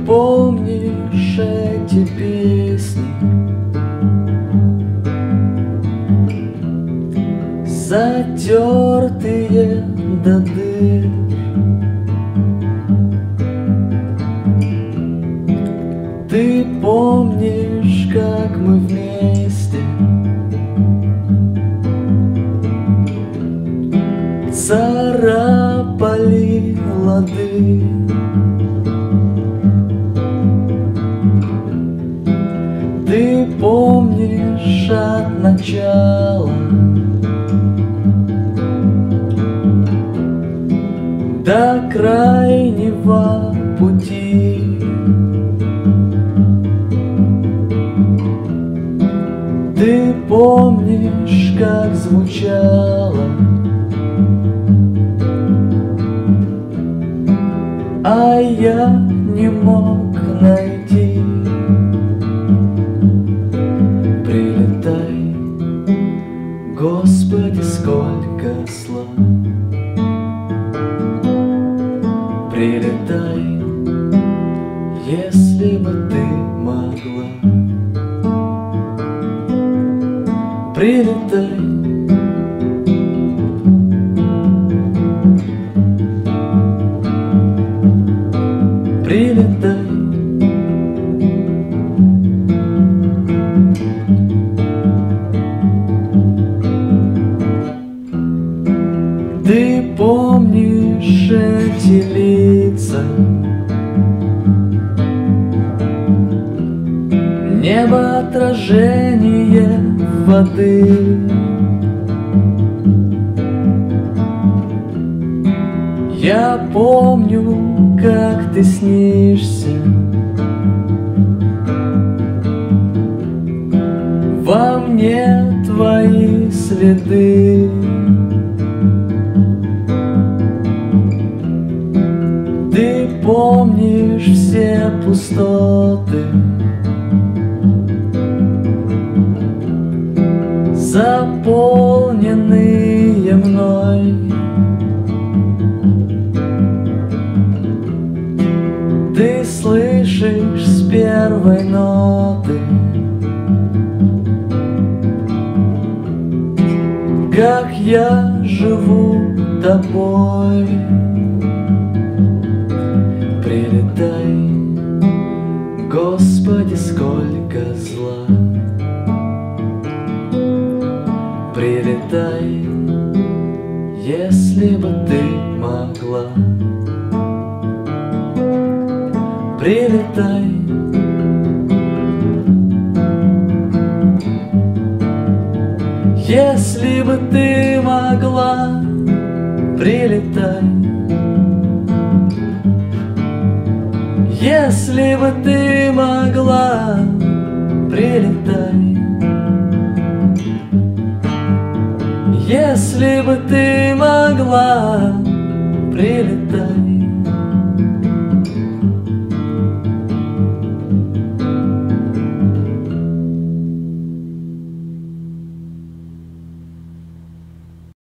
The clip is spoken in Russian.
помнишь эти песни, затертые до дыр? Ты помнишь, как мы вместе царапали лады? Ты помнишь от начала до крайнего пути? Ты помнишь, как звучало, а я не мог найти. Прилетай, Господи, сколько слов. Прилетай, если бы ты могла. Прилетай, прилетай. Ты помнишь эти лица, небо отражение воды. Я помню, как ты снишься, во мне твои следы. Ты помнишь все пустоты, заполненные мной. Ты слышишь с первой ноты, как я живу тобой. Прилетай, Господи, сколько зла. Прилетай, если бы ты могла. Прилетай, если бы ты могла. Прилетай, если бы ты могла. Прилетай, если бы ты могла. Прилетай.